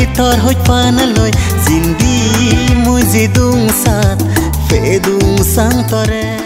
tor hoi panaloi zindi mui zidung sat fedung sang tore